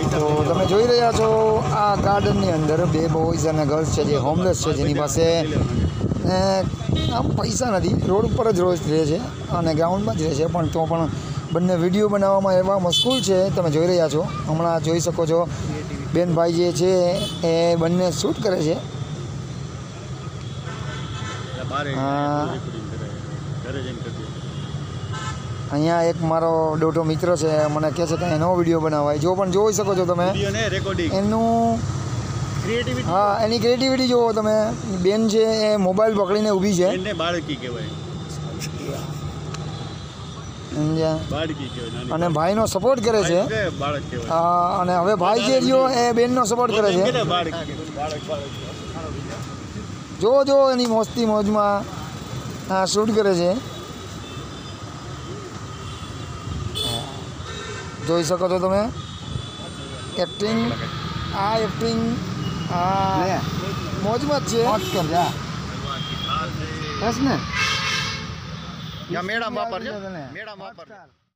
તો તમે જોઈ રહ્યા છો આ ગાર્ડનની અંદર બે બોયઝ અને ગર્લ્સ છે જે હોમલેસ છે, જેની પાસે આમ પૈસા નથી, રોડ ઉપર જ રોજ રહે છે અને ગ્રાઉન્ડમાં જ રહે છે, પણ તો પણ બંને વિડીયો બનાવવામાં એવા મશગુલ છે. તમે જોઈ રહ્યા છો, હમણાં જોઈ શકો છો બેનભાઈ જે છે એ બંને શૂટ કરે છે. અહીંયા એક મારો ડોટો મિત્ર છે, મને કહે છે કે એનો વિડીયો બનાવાય. જો પણ જોઈ શકો છો તમે એનું, હા, એની ક્રિએટિવિટી જુઓ તમે. બેન છે એ મોબાઈલ પકડીને ઊભી છે. અને ભાઈનો સપોર્ટ કરે છે. અને હવે ભાઈ જે રહ્યો એ બેનનો સપોર્ટ કરે છે. જો એની મોજથી મોજમાં શૂટ કરે છે. જોઈ શકો છો તમે એક્ટિંગ, આ એક્ટિંગ મોજમાં જ છે. બસ ને મેડમ વાપરજો.